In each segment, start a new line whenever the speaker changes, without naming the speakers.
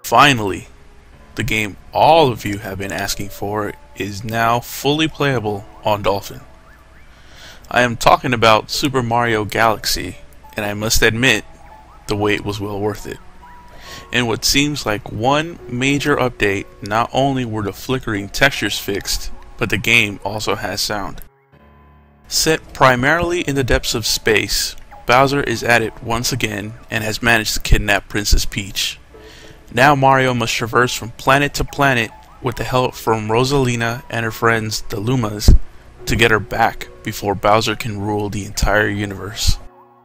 Finally, the game all of you have been asking for is now fully playable on Dolphin. I am talking about Super Mario Galaxy, and I must admit, the wait was well worth it. In what seems like one major update, not only were the flickering textures fixed, but the game also has sound. Set primarily in the depths of space, Bowser is at it once again and has managed to kidnap Princess Peach. Now Mario must traverse from planet to planet with the help from Rosalina and her friends, the Lumas, to get her back before Bowser can rule the entire universe.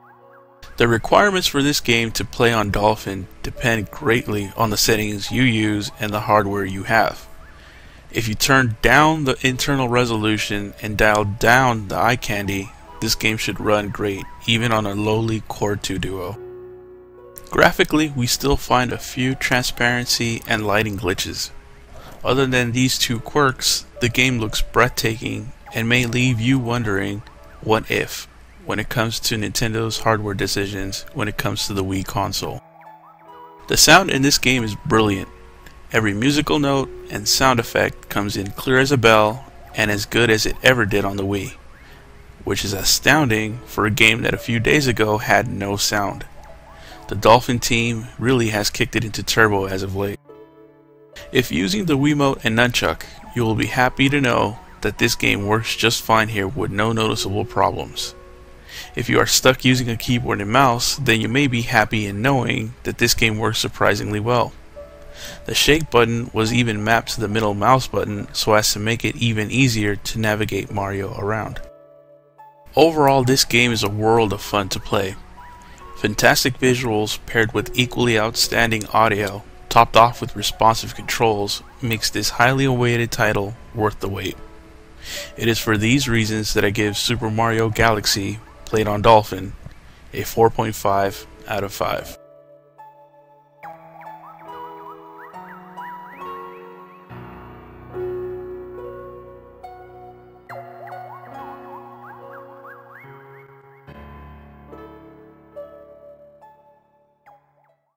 The requirements for this game to play on Dolphin depend greatly on the settings you use and the hardware you have. If you turn down the internal resolution and dial down the eye candy, this game should run great even on a lowly Core 2 Duo. Graphically, we still find a few transparency and lighting glitches. Other than these two quirks, the game looks breathtaking and may leave you wondering what if when it comes to Nintendo's hardware decisions when it comes to the Wii console. The sound in this game is brilliant. Every musical note and sound effect comes in clear as a bell and as good as it ever did on the Wii, which is astounding for a game that a few days ago had no sound. The Dolphin team really has kicked it into turbo as of late. If using the Wiimote and Nunchuck, you will be happy to know that this game works just fine here with no noticeable problems. If you are stuck using a keyboard and mouse, then you may be happy in knowing that this game works surprisingly well. The shake button was even mapped to the middle mouse button so as to make it even easier to navigate Mario around. Overall, this game is a world of fun to play. Fantastic visuals paired with equally outstanding audio, topped off with responsive controls, makes this highly awaited title worth the wait. It is for these reasons that I give Super Mario Galaxy, played on Dolphin, a 4.5 out of 5.